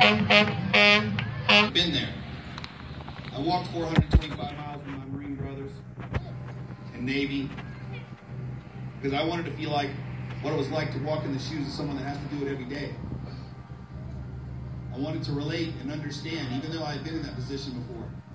Been there. I walked 425 miles with my Marine brothers and Navy because I wanted to feel like what it was like to walk in the shoes of someone that has to do it every day. I wanted to relate and understand, even though I had been in that position before.